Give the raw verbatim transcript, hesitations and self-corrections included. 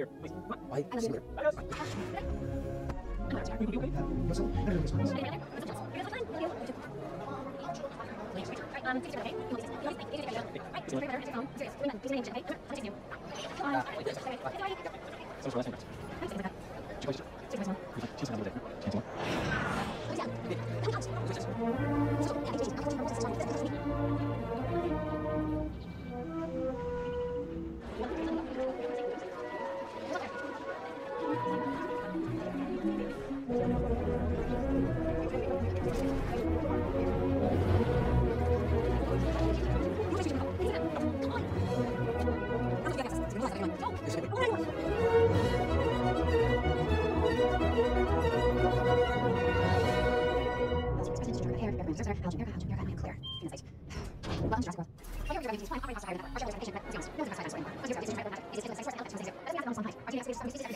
here, please. Come on. Why? See you later. Adios. Are you okay? Listen, I don't know this one. Um, take it okay. You want to take it. You want to take it. Right. It's very better. Take it home. Serious. Remember, please name it, okay? I'm taking you. Um, Wait, this. it's alright. So what's the last name? I'm taking it. Did you place it? Take it home. She's another day. Change one. Oh, yeah. Let me out. Who's this? So, yeah, it's just, I'll take it home. This is me. Welcome to Jurassic World. While you're Jurassic World, operating across the highway, our show is a patient, but zero. Our show is a patient, but zero. No, it's a side story. Our zero is a patient, but zero. Is it like source out? Is it? Doesn't have some height. Our T X is